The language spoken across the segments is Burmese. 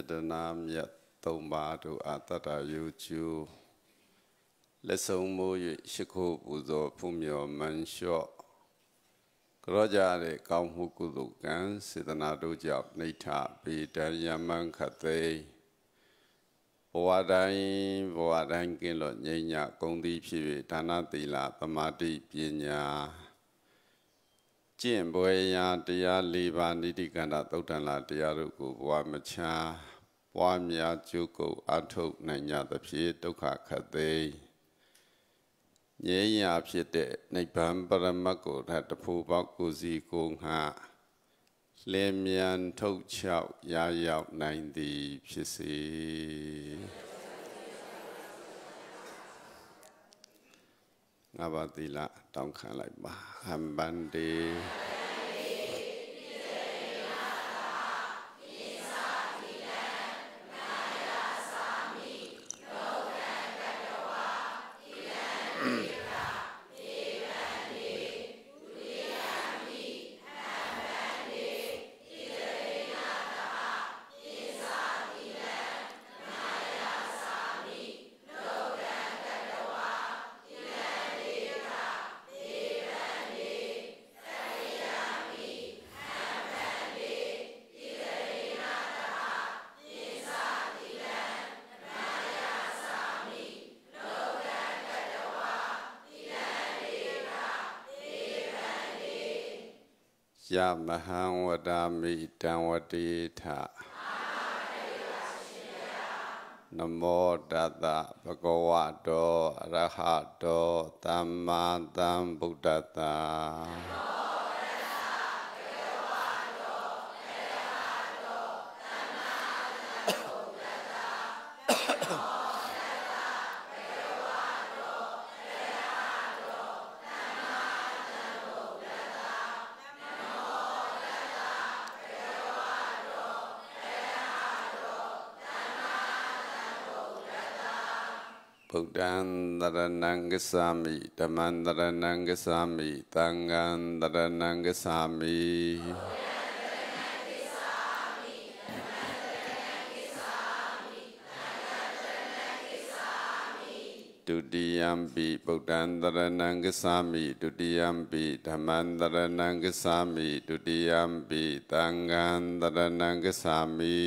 တနာမြတ်သုံးပါးတို့အာတတယုကျူလက်ဆုံးမိုး၍ရှိခိုးပူဇော်ဖူးမြော်မန်လျှော့ကြောကြတဲ့ကောင်းမှုကုသိုလ်ကံစေတနာတို့ကြောင့်နှိဋ္ဌပေတံယမန်ခသိဘဝတိုင်းကင်းလို့ငြိမ်းညကုံသည်ဖြစ်၍ဒါနသီလသမာဓိပညာကျင့်ပွဲရာတရား၄ပါးနိတိကန္တသုတ်တံလာတရားတို့ကိုဘဝမချာပွားများကျုပ်ကိုအထုတ်နိုင်ကြသဖြင့်ဒုက္ခခတ်သိငြိမ်းရာဖြစ်တဲ့နိဗ္ဗာန်ပရမတ်ကိုတဖို့ပေါက်ကိုစီကိုငှလင်းမြန်ထုတ်ချောက်ရရောက်နိုင်သည်ဖြစ်စေငါးပါးသီလတောင်းခံလိုက်ပါဟံဗန္တိယမဟံဝဒာမိတံဝတိထနမောတတဘဂဝတောအရဟတောသမ္မာသမ္ဗုဒ္ဓတ္တဗုဒ္ဓံတရဏံဂစ္ဆာမိဓမ္မံတရဏံဂစ္ဆာမိသံဃံတရဏံဂစ္ဆာမိဒုတိယံပိဗုဒ္ဓံတရဏံဂစ္ဆာမိဒုတိယံပိဓမ္မံတရဏံဂစ္ဆာမိဒုတိယံပိသံဃံတရဏံဂစ္ဆာမိ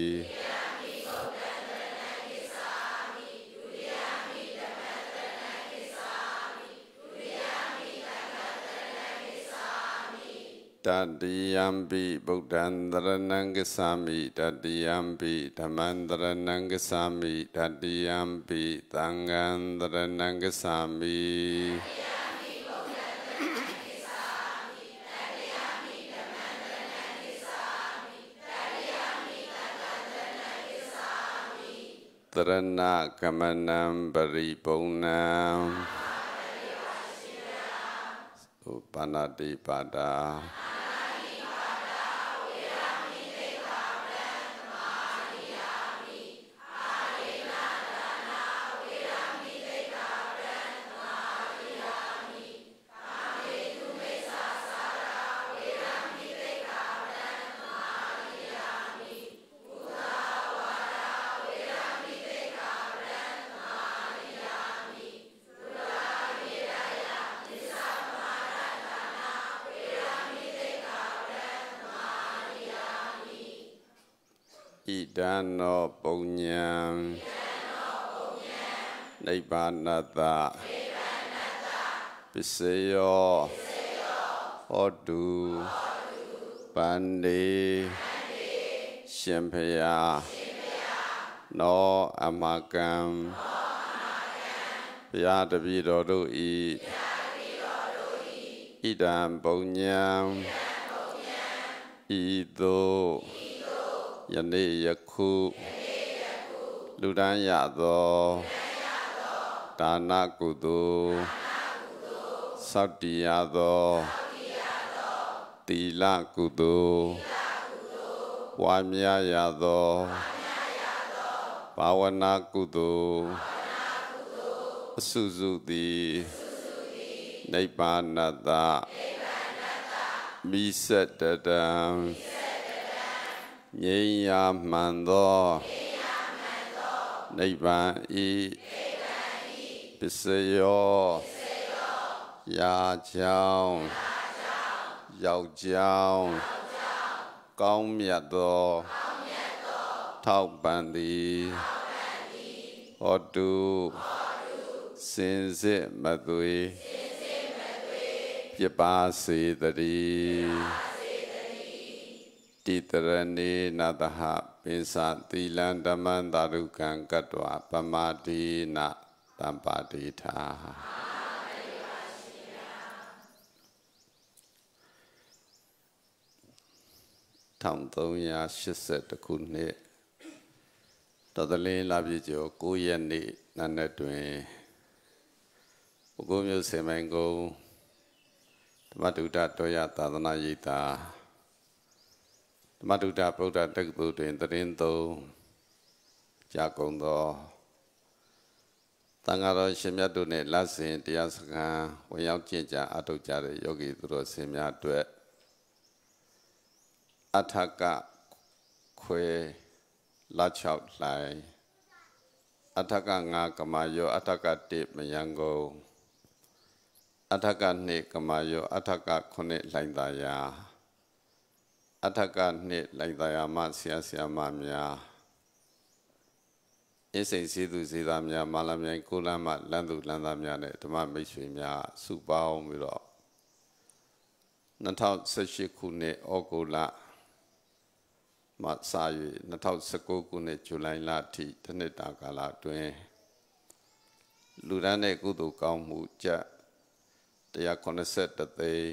တတိယံပိဗုဒ္ဓံတရဏံဂစ္ဆာမိတတိယံပိဓမ္မံတရဏံဂစ္ဆာမိတတိယံပိသံဃံတရဏံဂစ္ဆာမိတရဏကမနံပရိပုံဏံပါဏာတိပါဒာဣဒံနောပုညံနိဗ္ဗာနတ္တပစ္စယောဟောတုပန္တိရှင်ဖယာနောအမကံဘုရားတပည့်တော်တို့ဤဣဒံပုညံဤသို့ယနေ့ယခုလူတန်းရသောဒါနကုသိုလ်စောင့်တည်ရသောသီလကုသိုလ်ဝါများရသောဘာဝနာကုသိုလ်အစုစုသည်နိဗ္ဗာနတ္တမိစ္ဆတတံငြိမ်းရာမှန်သောနိဗ္ဗာန်ဤပစ္စယောရာကြောင်းရောက်ကြောင်းကောင်းမြတ်သောထောက်ပံ့သည်ဟောတုစင်စစ်မသွေပြပါစေတည်းတိတရဏေနတဟပိစသီလံဓမ္မံသာရုကံကတ္တဝပမာတိနတံပါတိထာ1380ခုနှစ်တော်သလင်းလပြည့်ကျော်9ရက်နေ့နံနက်တွင်ပုဂ္ဂိုလ်မျိုးစေမိုင်ကုန်းဓမ္မတုဒ္ဒတောယသာသနာရိပ်သာဓမ္မတုဒ္ဒဗုဒ္ဓတက္ကသိုလ်တွင်တရင်သုံးကြာကုန်သောသံဃာတော်ရှင်မြတ်တို့နှင့်လက်စဉ်တရားစခန်းဝင်ရောက်ကျင့်ကြအထောက်ကြတဲ့ယောဂီသူတော်စင်များအတွက်အထကခွေလ6လှိုင်အထက5ကမာယောအထက1မယံကုန်အထက2ကမာယောအထက9လှိုင်သာယာအထက2လှိုင်သာယာမှဆရာဆရာမများအစိမ်စည်းသူစည်းသားများမာလမြိုင်ကိုလမ်းမှလမ်းသူလမ်းသားများနဲ့ဓမ္မမိတ်ဆွေများစုပေါင်းပြီးတော့2018ခုနှစ်ဩဂုတ်လမှစ၍2019ခုနှစ်ဇူလိုင်လအထိတစ်နှစ်တာကာလအတွင်းလူဒန်းတဲ့ကုသိုလ်ကောင်းမှုကျပ်181သိန်း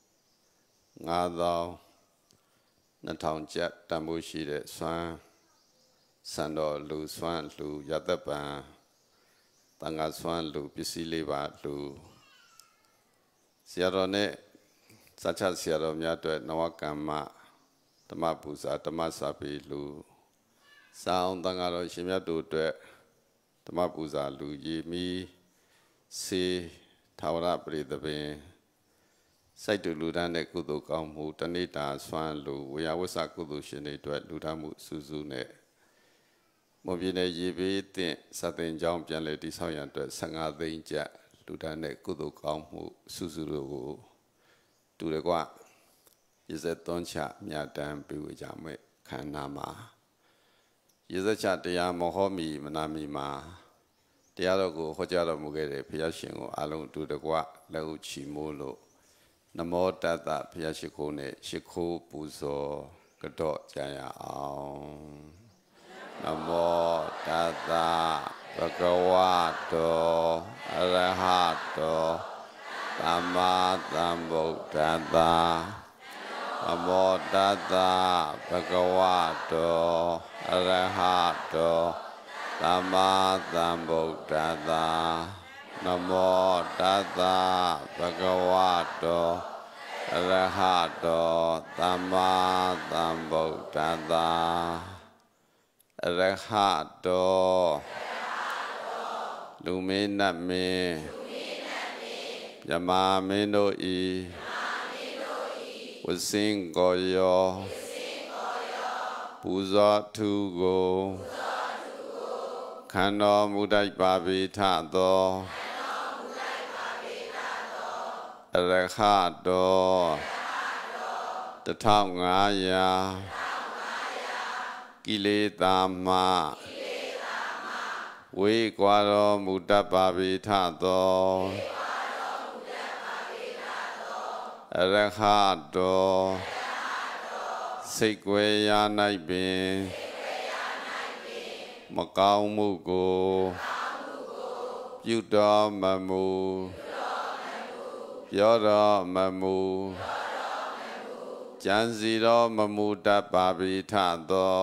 5,200ကျပ်တန်ဖိုးရှိတဲ့စွမ်းစံတော်လူစွမ်းလူရတ္တပံတန်ခါစွမ်းလူပစ္စည်းလေးပါလူဆရာတော်နဲ့စာချဆရာတော်များအတွက်နဝကမ္မဓမ္မပူဇာဓမ္မစာပေလူစာအောင်တန်ခါတော်ရှင်မြတ်တို့အတွက်ဓမ္မပူဇာလူရေမီစေထာဝရပရိသပင်စိုက်တူလူဒန်းတဲ့ကုသိုလ်ကောင်းမှုတဏိတာစွမ်းလူဝေယဝဆကုသိုလ်ရှင်တွေအတွက်လူဒန်းမှုစုစုနဲ့မွန်ပြည်နယ်ရေဘေးသင့်စတင်ကြောင်းပြန်လည်တည်ဆောက်ရန်အတွက်15သိန်းကျပ်လူဒန်းတဲ့ကုသိုလ်ကောင်းမှုစုစုတို့ကိုတူရကွရေစက်သွန်းချမြတ်တမ်းပြုဝေကြမဲ့ခန္ဓာမှာရေစက်ချတရားမဟောမီမနာမီမှာတရားတော်ကိုဟောကြားတော်မူခဲ့တဲ့ဘုရားရှင်ကိုအလုံးတူတကွလက်ဥချီမိုးလို့နမောတတ္တဘုရားရှိခိုးနဲ့ရှိခိုးပူဇော်ကြော့ကြရအောင်နမောတတ္တဘဂဝတောအရဟတောသမ္မာသမ္ဗုဒ္ဓတ္တနမောတတ္တဘဂဝတောအရဟတောသမ္မာသမ္ဗုဒ္ဓတ္တနမောတတ္တဘဂဝတောအရဟတောသမ္မာသမ္ဗုဒ္ဓတ္တအရဟတောလူမင်းနတ်မင်းမြမမင်းတို့ဤဝစင်ကိုယောပူဇော်သူကိုခန္တော်မူတတ်ပါပေထသောအရဟတော1500ကိလေသာမှဝေကွာတော်မူတတ်ပါပေထသောအရဟတောစိတ်ွယ်ရာ၌ပင်မကောင်းမှုကိုပြုတော်မမူပြောတော်မမူကြံစီတော်မမူတတ်ပါပေထသော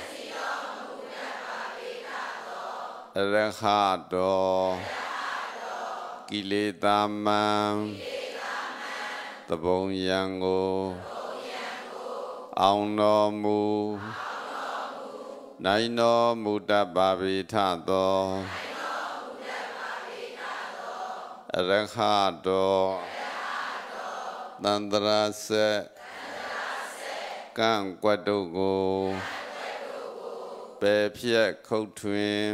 အရဟတောကိလေသာမံသဘုံယံကိုအောင်တော်မူနိုင်တော်မူတတ်ပါပေထသောအရဟတောသန္တရာစေကန့်ကွက်တို့ကိုပယ်ဖြတ်ခုတ်ထွင်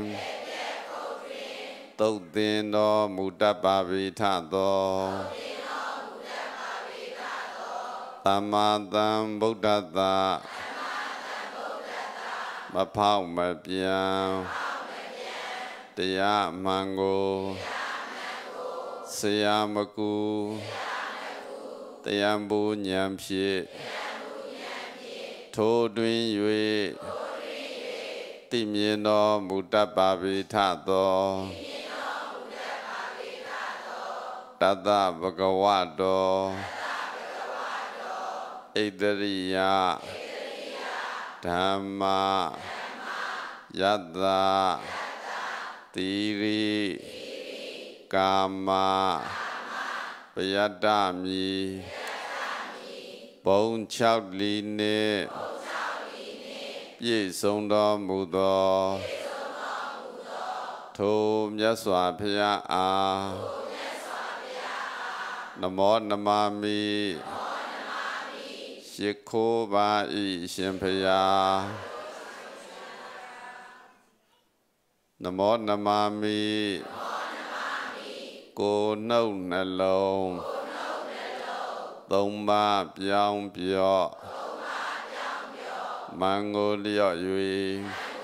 သုတ်သင်တော်မူတတ်ပါပေထသောသမ္မာသမ္ဗုဒ္ဓတ္တမဖောက်မပြန်တရားမှန်ကိုဆရာမကူတရားဘူဉာဏ်ဖြင့်ထိုတွင်၍သိမြင်တော်မူတတ်ပါပေထသောတတ္တဗဂဝတောဣတရိယဓမ္မယတ္တသီရိကာမပယတ္တမီဘုံ6လီနှင့်ပြည့်စုံတော်မူသောထိုမြတ်စွာဘုရားအားနမောနမမိရှိခိုးပါ၏ရှင်ဘုရားနမောနမမိကိုယ်နှုတ်နှလုံးသုံးပါးပြောင်းပြော့မန်ကိုလျော့၍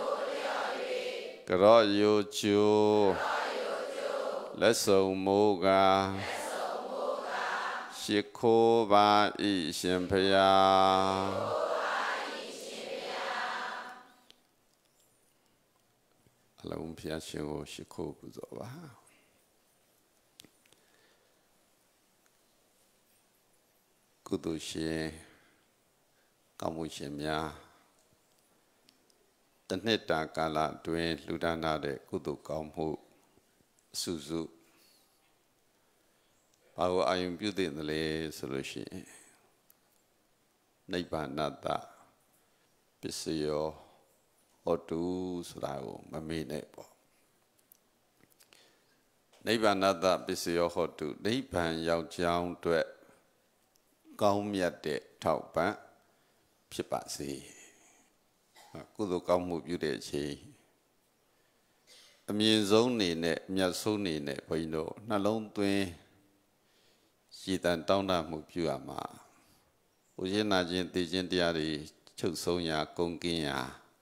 ကြော့ယိုချိုလက်ဆုံမိုးကားရှိခိုးပါ၏ရှင်ဘုရားအလုံးဘုရားရှင်ကိုရှိခိုးပူဇော်ပါကုသိုလ်ရှင်ကောင်းမှုရှင်များတနှစ်တာကာလအတွင်းလှူဒါန်းတဲ့ကုသိုလ်ကောင်းမှုအစုစုဘာကိုအာရုံပြုသင့်တယ်လဲဆိုလို့ရှိရင်နိဗ္ဗာန်တပစ္စယောဟောတုဆိုတာကိုမမေ့နဲ့ပေါ့နိဗ္ဗာန်တပစ္စယောဟောတုနိဗ္ဗာန်ရောက်ကြောင်းအတွက်ကောင်းမြတ်တဲ့ထောက်ပံ့ဖြစ်ပါစေကုသိုလ်ကောင်းမှုပြုတဲ့အချိန်အမြင့်ဆုံးနေနဲ့အမြတ်ဆုံးနေနဲ့ဘုန်းကြီးတို့နှလုံးသွင်းရည်တန်တောင်းတမှုပြုရမှာဘုရားနာခြင်းသိခြင်းတရားတွေချုပ်ဆုံးရာကုန်ကင်းရာ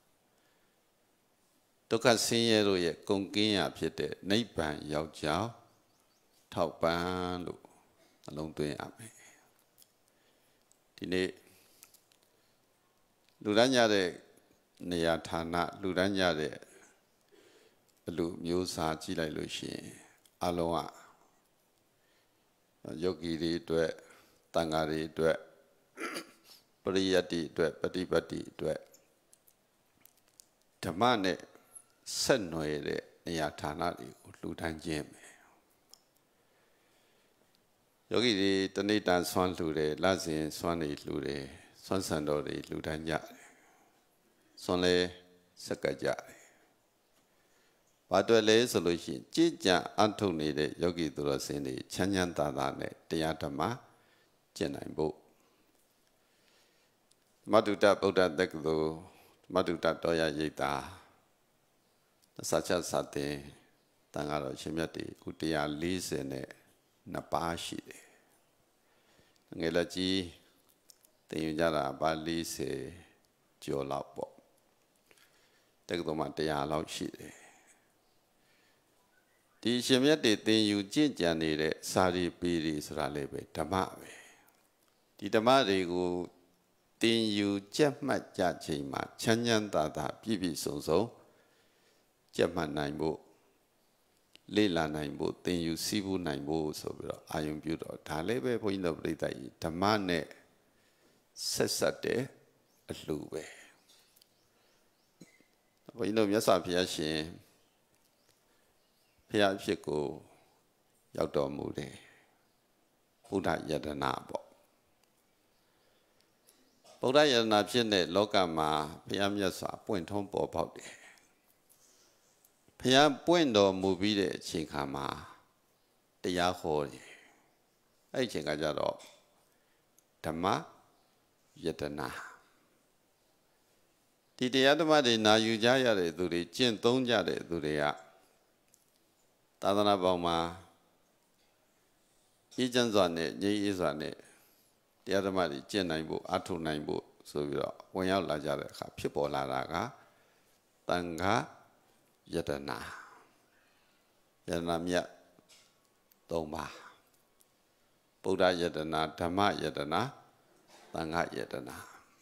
ဒုက္ခဆင်းရဲတို့ရဲ့ကုန်ကင်းရာဖြစ်တဲ့နိဗ္ဗာန်ရောက်ကြောင်းထောက်ပံ့လို့နှလုံးသွင်းရမယ်ဒီနေ့လူတိုင်းရတဲ့နေရာဌာနလူတိုင်းရတဲ့အလူမျိုးစားကြည့်လိုက်လို့ရှိရင်အလုံးကယောဂီတွေအတွက်တန်ဃာတွေအတွက်ပရိယတ္တိအတွက်ပฏิပတ်တိအတွက်ဓမ္မနဲ့ဆက်နွယ်တဲ့နေရာဌာနတွေကိုလှူဒန်းခြင်းပဲယောဂီတွေတဏိတံဆွမ်းလှူတယ်လစဉ်ဆွမ်းနေလှူတယ်ဆွမ်းဆံတော်တွေလှူဒန်းကြတယ်ဆွမ်းလဲစက္ကကြတယ်ဘာတွေ့လဲဆိုလို့ရှိရင်ကြည်ကြံအထုတ်နေတဲ့ယောဂီသူတော်စင်တွေချမ်းချမ်းသာသာနဲ့တရားဓမ္မကျင့်နိုင်ဖို့မတုတ္တဗုဒ္ဓတက္ကသိုလ်မတုတ္တတော်ရရိပ်သာစာချစာတင်တန်ဃာတော်ရှင်မြတ်တွေခု142ပါးရှိတယ်ငယ်လက်ကြီးတင်ယူကြတာပါ40ကျော်လောက်ပေါ့တက္ကသိုလ်မှာ100လောက်ရှိတယ်ဒီရှင်မြတ်တွေသင်ယူကြင့်ကြံနေတဲ့စာရီပေရီဆိုတာလည်းပဲဓမ္မပဲဒီဓမ္မတွေကိုသင်ယူကြက်မှတ်ကြချိန်မှာချမ်းချမ်းသာသာပြည့်ပြည့်စုံစုံကြက်မှတ်နိုင်ဖို့လေ့လာနိုင်ဖို့သင်ယူစည်းဖို့နိုင်ဖို့ဆိုပြီးတော့အာယုံပြုတော့ဒါလည်းပဲဘုန်းကြီးတို့ပြိဿကြီးဓမ္မနဲ့ဆက်ဆက်တဲ့အလှူပဲဘုန်းကြီးတို့မြတ်စွာဘုရားရှင်ဘုရားအဖြစ်ကိုရောက်တော်မူတယ်ဘုရားယတနာပေါ့ဗုဒ္ဓယတနာဖြစ်တဲ့လောကမှာဘုရားမြတ်စွာပွင့်ထုံးပေါ်ပေါက်တယ်ဘုရားပွင့်တော်မူပြီးတဲ့အချိန်ခါမှာတရားဟောတယ်အဲ့ဒီအချိန်ကကြတော့ဓမ္မယတနာဒီတရားဓမ္မတွေနာယူကြရတဲ့သူတွေကျင့်သုံးကြတဲ့သူတွေကသာသနာပေါင်းမှာအေးချမ်းစွာနဲ့ငြိမ်းအေးစွာနဲ့တရားဓမ္မတွေကျင့်နိုင်ဖို့အထောက်နိုင်ဖို့ဆိုပြီးတော့ဝင်ရောက်လာကြတဲ့အခါဖြစ်ပေါ်လာတာကသံဃာယတနာယတနာမြတ်၃ပါးဗုဒ္ဓယတနာဓမ္မယတနာသံဃာယတနာ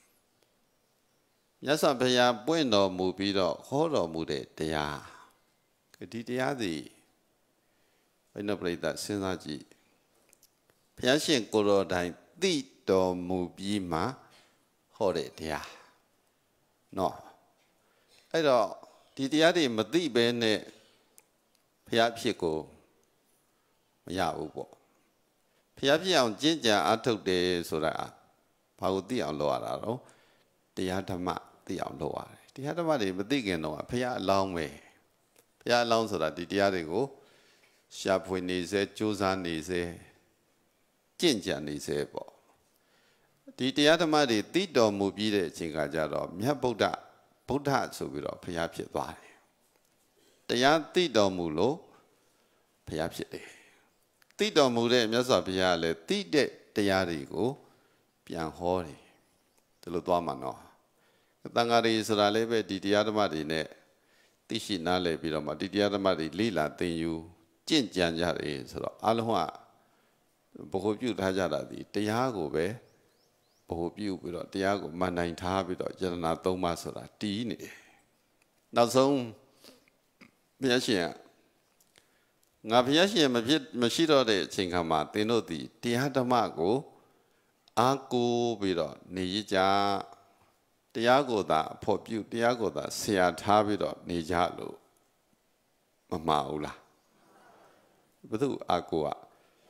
မြတ်စွာဘုရားပွင့်တော်မူပြီးတော့ဟောတော်မူတဲ့တရားဒီတရားသည်ဘိနပရိသတ်စဉ်းစားကြည့်ဘုရားရှင်ကိုယ်တော်တိုင်သိတော်မူပြီးမှဟောတဲ့တရားနော်အဲ့တော့ဒီတရားတွေမသိဘဲနဲ့ဘုရားဖြစ်ကိုမရဘူးပေါ့ဘုရားဖြစ်အောင်ကျင့်ကြံအားထုတ်တယ်ဆိုတာဘာကိုသိအောင်လုပ်ရတာတော့တရားဓမ္မသိအောင်လုပ်ရတယ်တရားဓမ္မတွေမသိခင်တော့ဘုရားအလောင်းပဲဘုရားအလောင်းဆိုတာဒီတရားတွေကိုရှာဖွေနေစေကြိုးစားနေစေကျင့်ကြံနေစေပေါ့ဒီတရားဓမ္မတွေသိတော်မူပြီးတဲ့အချိန်ကကြတော့မြတ်ဗုဒ္ဓဆိုပြီးတော့ဘုရားဖြစ်သွားတယ်တရားသိတော်မူလို့ဘုရားဖြစ်တယ်သိတော်မူတဲ့မြတ်စွာဘုရားကလည်းသိတဲ့တရားတွေကိုပြန်ဟောတယ်ဒီလိုသွားမှာနော်တန်ဃာတွေဆိုတာလည်းပဲဒီတရားဓမ္မတွေနဲ့သိရှိနားလည်ပြီးတော့မှဒီတရားဓမ္မတွေလေ့လာသင်ယူကျင့်ကြံကြတယ်ဆိုတော့အလုံးကဘုဟုပြုထားကြတာဒီတရားကိုပဲဘုဟုပြုပြီးတော့တရားကိုမှန်နိုင်ထားပြီးတော့ယတနာ၃ပါးဆိုတာတည်နေတယ်နောက်ဆုံးဘုရားရှင်ငါဘုရားရှင်မရှိတော့တဲ့အချိန်ခါမှာသင်တို့ဒီတရားဓမ္မကိုအားကိုးပြီးတော့နေရကြတရားကိုသာအဖို့ပြုတရားကိုသာဆရာထားပြီးတော့နေကြလို့မမှားဘူးလားဘယ်သူအားကိုးอ่ะ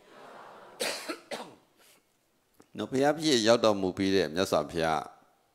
နော်ဘုရားပြည့်ရောက်တော်မူပြီးတဲ့မြတ်စွာဘုရား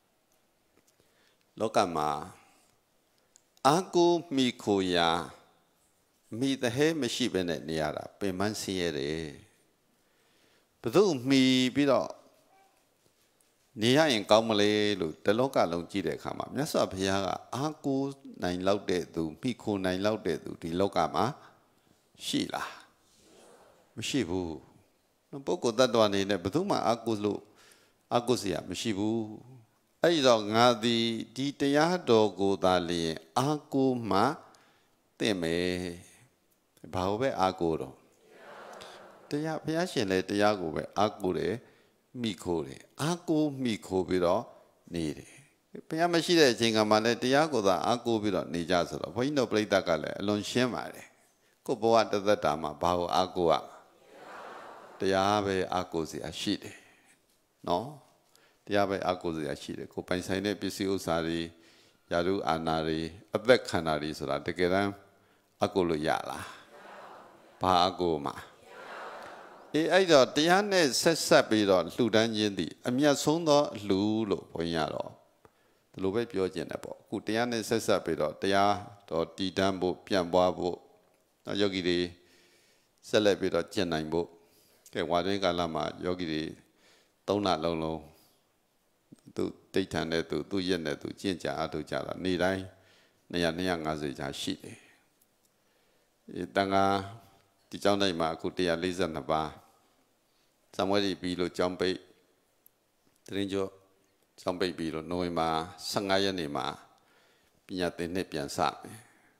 လောကမှာအားကိုးမိခိုရာမိတဟဲမရှိဘဲနဲ့နေရတာပင်ပန်းဆင်းရဲတယ်ဘယ်သူမိပြီးတော့နေရရင်ကောင်းမလဲလို့တလောကလုံးကြည့်တဲ့အခါမှာမြတ်စွာဘုရားကအားကိုးနိုင်လောက်တဲ့သူမိခိုနိုင်လောက်တဲ့သူဒီလောကမှာရှိလားမရှိဘူးပုဂ္ဂိုလ်တ attva နေနဲ့ဘယ်သူမှအားကိုးလို့အားကိုးစရာမရှိဘူးအဲ့တော့ငါသည်ဒီတရားတော်ကိုသာလျင်အားကိုးမှသင့်မယ်ဘာလို့ပဲအားကိုးတော့တရားဘုရားရှင်လည်းတရားကိုပဲအားကိုးတယ်မိခိုးတယ်အားကိုးမိခိုးပြီးတော့နေတယ်ဘုရားမရှိတဲ့အချိန်ကမှလည်းတရားကိုသာအားကိုးပြီးတော့နေကြဆိုတော့ဘုန်းကြီးတို့ပြိဿကလည်းအလွန်ရှင်းပါတယ်ကိုယ်ဘဝတသက်တာမှာဘာကိုအားကိုးရတရားပဲအားကိုးစရာရှိတယ်နော်တရားပဲအားကိုးစရာရှိတယ်ကိုပိုင်ဆိုင်တဲ့ပစ္စည်းဥစ္စာတွေယာရုအာဏာတွေအသက်ခန္ဓာတွေဆိုတာတကယ်တမ်းအားကိုးလို့ရလားဘာအားကိုးမှာအဲ့တော့တရားနဲ့ဆက်ဆက်ပြီးတော့လှူဒန်းခြင်းသည်အမြတ်ဆုံးသောလှူလို့ဘုန်းကြီးကတော့ဒီလိုပဲပြောခြင်းတယ်ပေါ့အခုတရားနဲ့ဆက်ဆက်ပြီးတော့တရားတော်တည်တံ့ဖို့ပြန့်ပွားဖို့ယောဂီတွေဆက်လက်ပြီးတော့ကျင့်နိုင်ဖို့ကဲဝါတွင်းကာလမှာယောဂီတွေ၃လလုံးသူတိဋ္ဌာန်နဲ့သူရက်နဲ့သူကျင့်ကြအားထုတ်ကြတာနေ့တိုင်း250ကြာရှိတယ်တန်ခါဒီကျောင်းတိုင်းမှာအခု142ပါးဇံဝဲရီပြီးလို့ကျောင်းပိတ်တရင်ကျော်ကျောင်းပိတ်ပြီးလို့နိုဝင်ဘာ15ရက်နေ့မှာပညာသင်နှစ်ပြန်စမယ်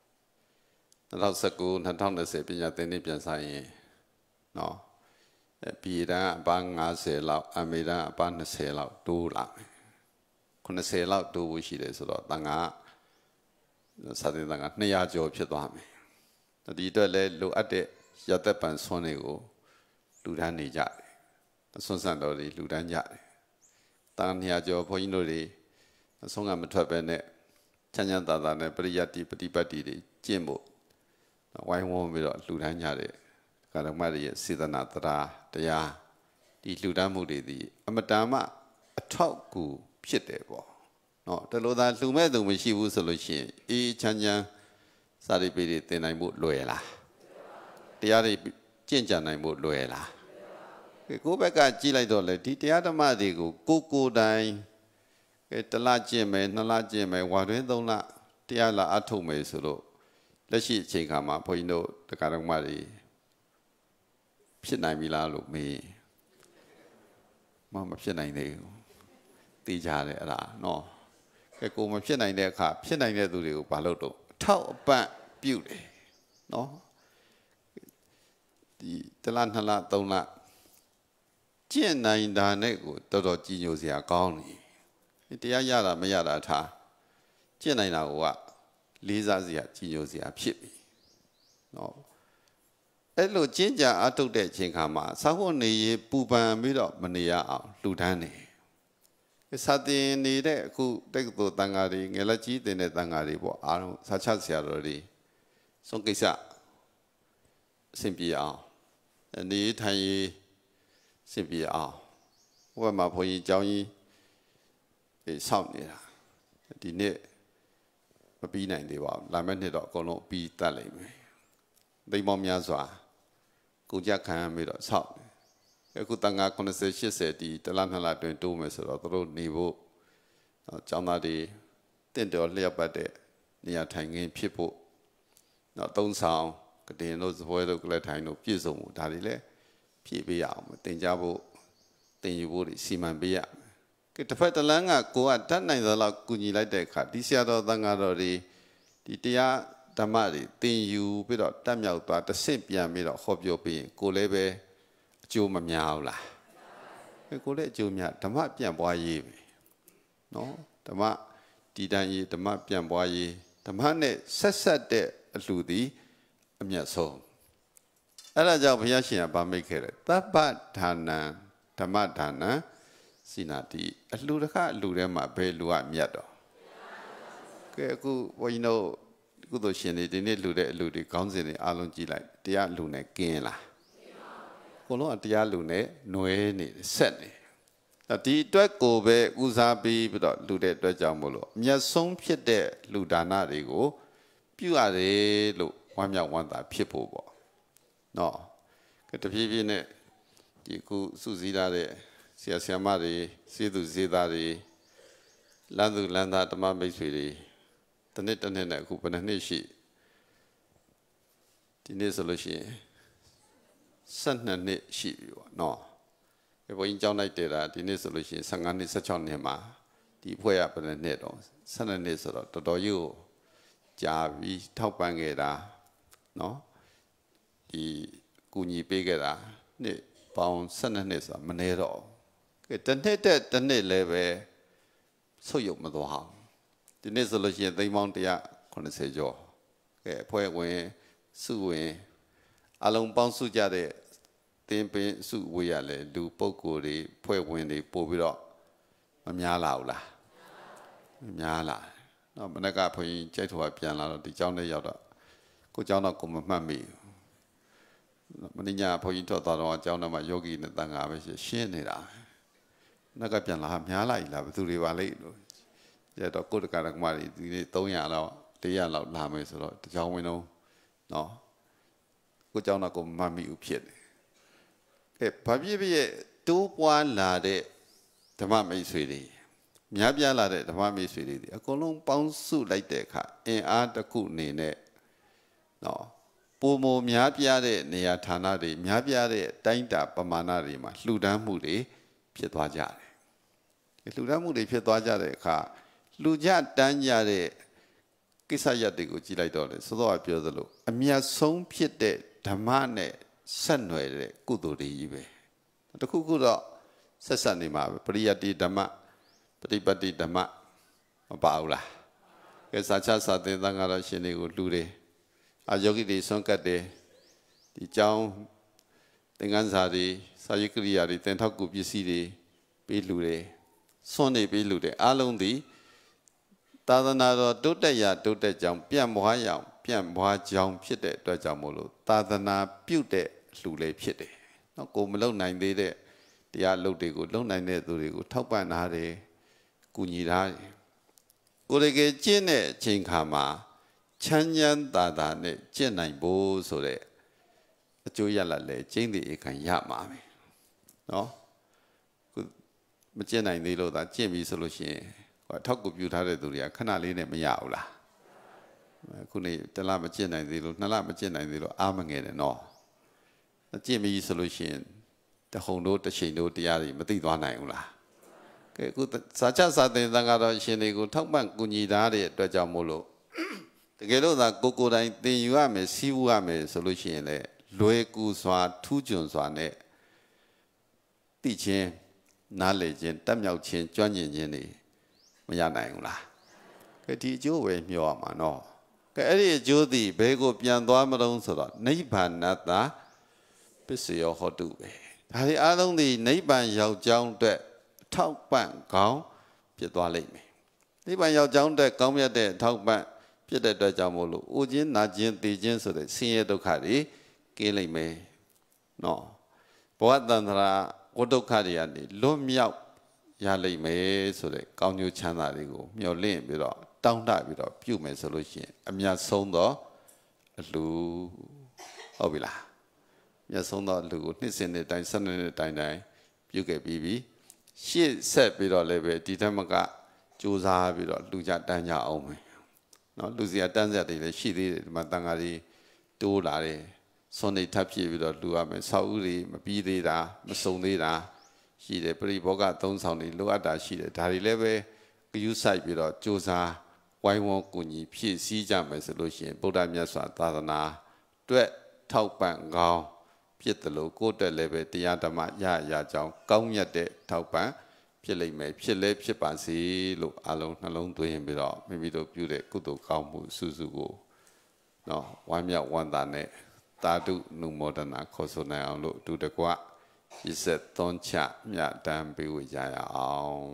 2019 2020ပညာသင်နှစ်ပြန်စရင်နော်ပြည်တန်းအပါ50လောက်အမေတန်းအပါ20လောက်တိုးလာမယ်90လောက်တိုးဖို့ရှိတယ်ဆိုတော့တန်ခါစာသင်တန်ခါ200ကျော်ဖြစ်သွားမယ်ဒီအတွက်လည်းလိုအပ်တဲ့ရသက်ပံဆွမ်းတွေကိုလူတန်းနေကြတယ်ဆွမ်းဆန့်တော်တွေလူတန်းကြတယ်တန်ခါ200ကျော်ဘုန်းကြီးတို့တွေအဆုံးကမထွက်ပဲနဲ့ချမ်းချမ်းသာသာနဲ့ပရိယတ်တိပฏิပတ်တိတွေကျင့်ဖို့ဝိုင်းဝန်းပြီးတော့လူတန်းကြတယ်ကာရမတွေရဲ့စေတနာတရားဒီလှူဒန်းမှုတွေဒီအမတန်မှအထောက်အကူဖြစ်တယ်ပေါ့နော်တလို့သာလှူမဲ့သူမရှိဘူးဆိုလို့ရှိရင်အေးချမ်းချမ်းစာရိပေတွေသင်နိုင်ဖို့လွယ်လားတရားတွေကျင့်ကြံနိုင်ဖို့လွယ်လားကိုယ့်ဘက်ကကြည့်လိုက်တော့လေဒီတရားဓမ္မတွေကိုကိုယ်တိုင်တလကျင့်မယ်2လကျင့်မယ်ဝါတွင်း3လတရားလာအထုတ်မယ်ဆိုတော့လက်ရှိအချိန်ခါမှာဘုန်းကြီးတို့တရားတော်မတွေဖြစ်နိုင်ပြီလားလို့မေးမဖြစ်နိုင်သေးဘူးသိကြတယ်အဲ့ဒါနော်ကိုမဖြစ်နိုင်တဲ့အခါဖြစ်နိုင်တဲ့သူတွေကိုဘာလို့တော့အထောက်အပံ့ပြုတယ်နော်ဒီတလ2လ3လကျင့်နိုင်တာနဲ့ကိုတော်တော်ကြီးညိုစရာကောင်းနေတရားရတာမရတာထားကျင့်နိုင်တာကလေးစားစရာကြီးညိုစရာဖြစ်ပြီနော်အဲ့လိုကျင့်ကြအထုတ်တဲ့အချိန်ခါမှာစာဖို့နေရပူပန်ပြီးတော့မနေရအောင်လှူဒန်းနေစာတင်နေတဲ့အခုတက္ကသိုလ်တန်ဃာတွေငယ်လက်ကြီးတင်တဲ့တန်ဃာတွေပေါ့အားလုံးစာချဆရာတော်တွေဆုံးကိစ္စအဆင်ပြေအောင်နေထိုင်ရေးအဆင်ပြေအောင်ဘုရားမှာဘုန်းကြီးကျောင်းကြီးစောင့်နေတာဒီနေ့မပြီးနိုင်သေးပါဘူးလာမယ့်နှစ်တော့အကုန်လုံးပြီးတတ်လိမ့်မယ်သိမ်းပေါင်းများစွာကိုကြခံရပြီးတော့ဆောက်အခုတန်ခါ90 80ဒီတလား2လတွင်တိုးမယ်ဆိုတော့တို့နေဖို့ကျောင်းသားတွေတင့်တော်လျှက်ပတ်တဲ့နေရာထိုင်ခင်းဖြစ်ဖို့နောက်သုံးဆောင်ကတင်တို့စပွဲတို့ကလည်းထိုင်တို့ပြည့်စုံမှုဒါတွေလည်းဖြည့်ပေးရအောင်တင်ကြဖို့တင်ယူဖို့စီမံပေးရမယ်တစ်ဖက်တစ်လမ်းကကိုကတတ်နိုင်သလောက်ကူညီလိုက်တဲ့အခါဒီဆရာတော်တန်ခါတော်တွေဒီတရားဓမ္မတွေတင်ယူပြီးတော့တတ်မြောက်သွားတစ်ဆင့်ပြန်ပြီးတော့ဟောပြောပြီးရင်ကိုလည်းပဲအကျိုးမများဘူးလားကိုလည်းအကျိုးများဓမ္မပြန်ပွားရေးပဲနော်ဓမ္မတည်တံ့ရေးဓမ္မပြန်ပွားရေးဓမ္မနဲ့ဆက်တဲ့အလှူသည်အမြတ်ဆုံးအဲ့ဒါကြောင့်ဘုရားရှင်ကဗာမိတ်ခဲ့တယ်သဗ္ဗဒါနံဓမ္မဒါနံစိနာတိအလှူတစ်ခါအလှူထဲမှာဘယ်လူကမြတ်တော့ကဲအခုဘုန်းကြီးတို့ကုသိုလ်ရှင်တွေဒီနေ့လှူတဲ့အလှူတွေခေါင်းစဉ်တွေအားလုံးကြည့်လိုက်တရားလှူနဲ့กินလားအကုန်လုံးကတရားလှူနဲ့ຫນွဲနေဆက်နေဒီအတွက်ကိုပဲဦးစားပေးပြီးတော့လှူတဲ့အတွက်ကြောင့်မို့လို့အမျက်ဆုံးဖြစ်တဲ့လှူဒါနတွေကိုပြုရတယ်လို့ဝမ်းမြောက်ဝမ်းသာဖြစ်ဖို့ပေါ့နော်တဖြည်းဖြည်းနဲ့ဒီခုစုစည်းထားတဲ့ဆရာဆရာမတွေစေသူစေသားတွေလမ်းသူလမ်းသားဓမ္မမိတ်ဆွေတွေတနေ့နဲ့အခုဘယ်နှစ်ရှိဒီနေ့ဆိုလို့ရှိရင်12နှစ်ရှိပြီပေါ့နော်ဘုန်းကြီးကြောင်းလိုက်တယ်တာဒီနေ့ဆိုလို့ရှိရင်15နှစ်16နှစ်မှာဒီအဖွဲ့ကဘယ်နှစ်တော့12နှစ်ဆိုတော့တော်တော်ကြီးကိုကြာပြီးထောက်ပံ့ခဲ့တာနော်ဒီကူညီပေးခဲ့တာနှစ်ပေါင်း12နှစ်ဆိုတာမနည်းတော့ကဲတစ်နှစ်လည်းပဲဆုတ်ယုတ်မသွားအောင်ဒီနေ့ဆိုလို့ရှိရင်သိန်းပေါင်း180ကျော်ကဲအဖွဲ့ဝင်စုဝင်အလုံးပေါင်းစုကြတဲ့တင်းပင်စုဝေးရလေလူပုဂ္ဂိုလ်တွေဖွဲ့ဝင်တွေပို့ပြီးတော့မများလာဘူးလားမများလာတော့မနေ့ကဘုန်းကြီးကြိုက်ထွားပြန်လာတော့ဒီကျောင်းထဲရောက်တော့ကိုကျောင်းတော့ကိုမမှတ်မိမင်းညာဘုန်းကြီးထွက်သွားတော့ကျောင်းထဲမှာယောဂီနဲ့တန်ခါပဲရှင်းနေတာနောက်ကပြန်လာများလိုက်လားဘယ်သူတွေပါလိမ့်လို့ကျတော့ကိုတက္ကရာကမကြီးဒီနေ့300လောက်400လောက်လာမယ်ဆိုတော့တကြောင်ဝင်တော့နော်ကိုကျောင်းတော့ကိုမမှတ်မိဘူးဖြစ်တယ်ကဲဘာဖြစ်ဖြစ်တိုးပွားလာတဲ့ဓမ္မမိတ်ဆွေတွေများပြားလာတဲ့ဓမ္မမိတ်ဆွေတွေအကုန်လုံးပေါင်းစုလိုက်တဲ့အခါအင်အားတစ်ခုအနေနဲ့နော်ပုံမများပြားတဲ့နေရာဌာနတွေများပြားတဲ့တိုင်းတာပမာဏတွေမှာလှူဒန်းမှုတွေဖြစ်သွားကြတယ်လှူဒန်းမှုတွေဖြစ်သွားကြတဲ့အခါလှူကြတန်းကြတဲ့ကိစ္စရပ်တွေကိုကြည့်လိုက်တော့လေစောစောကပြောသလိုအမြတ်ဆုံးဖြစ်တဲ့ဓမ္မနဲ့ဆက်နွယ်တဲ့ကုသိုလ်တွေကြီးပဲတခုခုတော့ဆက်ဆက်နေမှာပဲပရိယတ္တိဓမ္မပฏิပတ်တိဓမ္မမပါဘူးလားကဲစာချစာသင်သံဃာတော်ရှင်တွေကိုလှူတယ်အာယောဂီတွေဆွမ်းကတ်တယ်ဒီကြောင်းသင်္ကန်းစာတွေစာရေးကိရိယာတွေသင်ထောက်ကူပစ္စည်းတွေပေးလှူတယ်ဆွမ်းနေပေးလှူတယ်အားလုံးသည်သာသနာတော်တိုးတက်ရာတိုးတက်ကြောင်းပြန့်ပွားရအောင်ပြန့်ပွားကြောင်းဖြစ်တဲ့အတွက်ကြောင့်မို့လို့သာသနာပြုတဲ့လှူလေးဖြစ်တယ်နော်ကိုမလုံနိုင်သေးတဲ့တရားလုပ်တွေကိုလုံနိုင်တဲ့သူတွေကိုထောက်ပံ့ထားတယ်ကူညီထားတယ်ကိုယ်တကယ်ကျင့်တဲ့အချိန်ခါမှာချမ်းချမ်းသာသာနဲ့ကျင့်နိုင်ဖို့ဆိုတဲ့အကျိုးရလဒ်လည်းကျင့်တဲ့အခါရမှာပဲနော်မကျင့်နိုင်သေးလို့သာကျင့်ပြီဆိုလို့ရှိရင်ထောက်ကူပြုထားတဲ့သူတွေကခဏလေးနဲ့မရဘူးလားခုနေ့တလမကျင့်နိုင်သေးလို့2လမကျင့်နိုင်သေးလို့အားမငယ်တယ်နော်ကျင့်ပြီးဆိုလို့ရှိရင်တဟုန်တို့တစ်ချိန်တို့တရားတွေမသိသွားနိုင်ဘူးလားကဲအခုစာချစာသင်သံဃာတော်ရှင်တွေကိုထောက်ပံ့ကူညီထားတဲ့အတွက်ကြောင့်မို့လို့တကယ်လို့သာကိုယ်တိုင်သင်ယူရမယ်စီးပူးရမယ်ဆိုလို့ရှိရင်လေလွယ်ကူစွာထူးချွန်စွာနဲ့သိချင်းနားလည်ခြင်းတက်မြောက်ခြင်းကြွန့်ကျင်ခြင်းတွေမရနိုင်ဘူးလားကဲဒီအကျိုးပဲမျှော်ရမှာနော်ကဲအဲ့ဒီအကျိုးသည်ဘယ်ကိုပြန်သွားမလို့ဆိုတော့နိဗ္ဗာန်တပစ္စယောဟောတုပဲဒါဒီအားလုံးဒီနိဗ္ဗာန်ရောက်ကြောင်းအတွက်ထောက်ပံ့ကောင်းဖြစ်သွားလိမ့်မယ်နိဗ္ဗာန်ရောက်ကြောင်းအတွက်ကောင်းမြတ်တဲ့ထောက်ပံ့ဖြစ်တဲ့အတွက်ကြောင့်မို့လို့အိုခြင်းနာခြင်းသိခြင်းဆိုတဲ့ဆင်းရဲဒုက္ခတွေကင်းလိမ့်မယ်နော်ဘဝတန္တရာဝဒုက္ခတွေကနေလွတ်မြောက်ရလိမ့်မယ်ဆိုတဲ့ကောင်းကျိုးချမ်းသာတွေကိုမျှော်လင့်ပြီးတော့တောင်းတပြီးတော့ပြုမယ်ဆိုလို့ရှိရင်အမြတ်ဆုံးသောအလှဟုတ်ပြီလားမြတ်ဆုံးသောအလှကိုနှစ်စဉ်နှစ်တိုင်း12နှစ်တိုင်းပြုခဲ့ပြီးပြီရှေ့ဆက်ပြီးတော့လည်းပဲဒီဓမ္မကကြိုးစားပြီးတော့လူကြတန်းကြအောင်မယ်နော်လူစီကတန်းစရာတွေလည်းရှိသေးတယ်ဒီမှာတန်ဃာတွေတိုးလာတယ်စွန်နေထပ်ပြည့်ပြီးတော့လူရမယ်ဆောက်ဦးတွေမပြီးသေးတာမစုံသေးတာရှိတယ်ပရိဘောဂသုံးဆောင်တွေလိုအပ်တာရှိတယ်ဒါတွေလည်းပဲဂရုစိုက်ပြီးတော့ကြိုးစားဝိုင်းဝန်းကူညီဖြည့်ဆည်းကြမယ်ဆိုလို့ရှိရင်ဗုဒ္ဓမြတ်စွာသာသနာအတွက်ထောက်ပံ့ကောင်းဖြစ်တယ်လို့ကိုယ်တက်လည်းပဲတရားဓမ္မရကြောင်းကောင်းမြတ်တဲ့ထောက်ပံ့ဖြစ်လိမ့်မယ်ဖြစ်လဲဖြစ်ပါစေလို့အလုံးနှလုံးသွင်းပြီးတော့မိမိတို့ပြုတဲ့ကုသိုလ်ကောင်းမှုစုစုကိုနော်ဝမ်းမြောက်ဝမ်းသာနဲ့တာတုနုမောဒနာခေါ်ဆိုနိုင်အောင်လို့အတူတကွရည်စက်သွန်ချမြတ်တမ်းပေးဝေကြရအောင်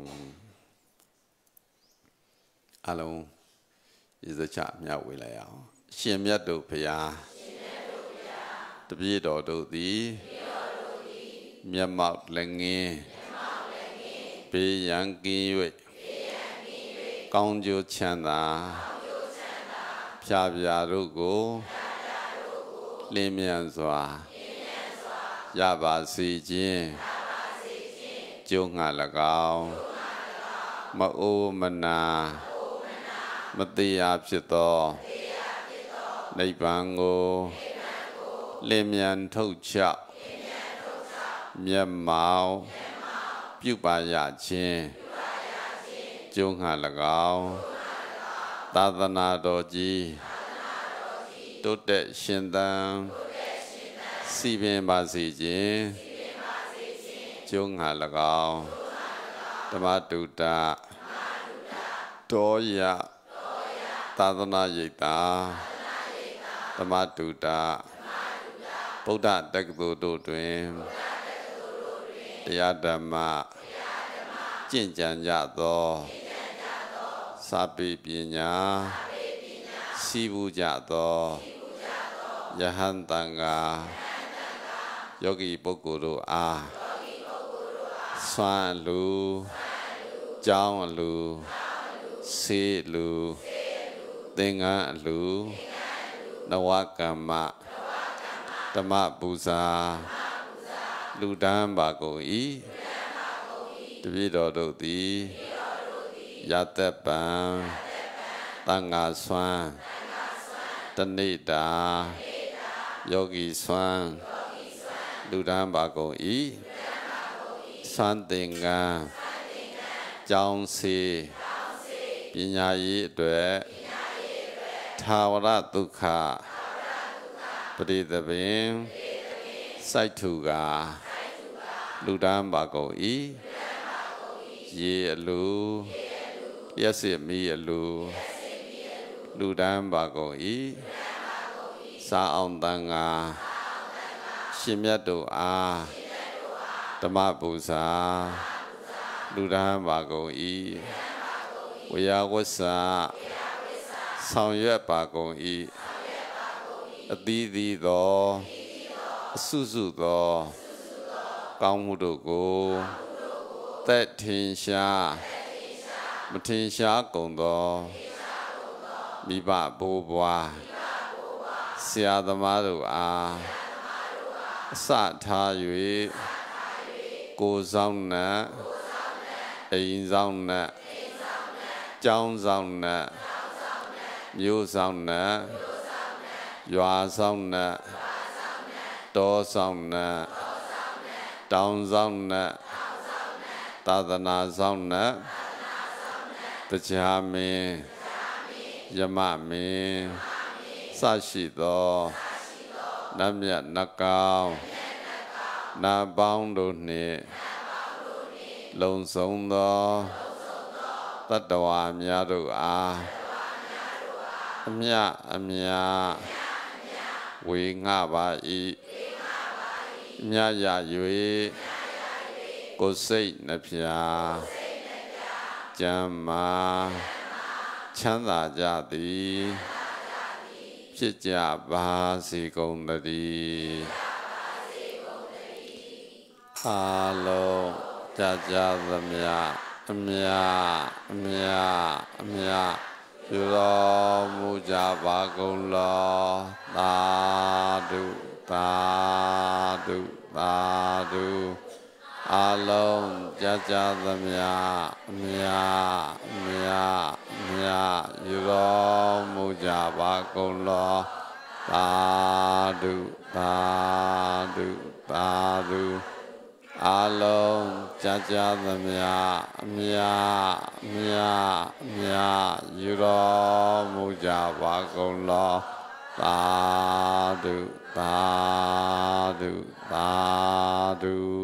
အလုံးရည်စက်ချမြတ်ဝေလိုက်အောင်ရှင်မြတ်တို့ဖျားတပည့်တော်တို့သည်မျက်မှောက်လည်းငင်းဘေးရန်ကင်း၍ကောင်းကျိုးချမ်းသာဖြာဖြာတို့ကိုလင်းမြန်စွာရပါစေခြင်းကျိုးငှာ၎င်းမအိုးမနာမတရားဖြစ်သောနိဗ္ဗာန်ကိုလင်းမြန်ထုတ်ချမျက်မှောက်ပြုပါရခြင်းကျိုးငှာ၎င်းသာသနာတော်ကြီးတိုးတက်ရှင်သန်စီပင်ပါစေခြင်းကျိုးငှာ၎င်းဓမ္မတုတ္တတောယသာသနာရိပ်သာဓမ္မတုတ္တဗုဒ္ဓတက္ကသိုလ်တို့တွင်တရားဓမ္မကျင့်ကြံကြသောစာပေပညာစီးပူးကြသောယဟန်တန်ဃာယောဂီပုဂ္ဂိုလ်တို့အားစွမ်းလူကြောင်းလူဆေးလူသင်္ကန်းအလူနဝကမ္မဓမ္မပူဇာလူဒန်းပါကုန်၏တပည့်တော်တို့သည်ယသက်ပံသံဃာစွမ်းတဏိတာယောဂီစွမ်းလူဒန်းပါကုန်၏စွမ်းသင်္ကန်းကျောင်းစေပညာရေးအတွက်ထာဝရဒုက္ခပရိသပင်စိုက်ထူကာလူဒန်းပါကုန်၏ရေအလူလျက်စစ်မီးအလူလူဒန်းပါကုန်၏စာအောင်တန်ဃာရှင်မြတ်တို့အားဓမ္မပူဇာလူဒန်းပါကုန်၏ဝေယဝဆ္စာဆောင်ရွက်ပါကုန်၏အသီးသီးသောအစုစုသောကောင်းမှုတို့ကိုသက်ထင်ရှားမထင်ရှားကုန်သောမိဘဘိုးဘွားဆရာသမားတို့အားအစထား၍ကိုယ်ဆောင်နှင့်အိမ်ဆောင်နှင့်ကျောင်းဆောင်နဲ့မြို့ဆောင်နဲ့ရွာဆောင်နဲ့တောဆောင်နဲ့တောင်ဆောင်နဲ့သာသနာဆောင်နဲ့တရားမင်းယမမင်းစရှိသောနတ်မြတ်နတ်ကောင်းနတ်ပေါင်းတို့နှင့်လုံဆုံးသောတတ္တဝါများတို့အားအမြအမြဝေငှပါ၏မြတ်ရ၍ကိုယ်စိတ်နှဖျားကျမ်းမာချမ်းသာကြသည်ဖြစ်ကြပါစေကုန်သတည်းအားလုံးကြကြသမျှအမြအမြအမြပြုတော်မူကြပါကုန်လောသာဓုသာဓုသာဓုအားလုံးကြကြသမျှအမြအမြအမြပြုတော်မူကြပါကုန်လောသာဓုသာဓုသာဓုအားလုံးကြကြသမျှအမြအမြအမြယူတော်မူကြပါကုန်လောသာဓုသာဓုသာဓု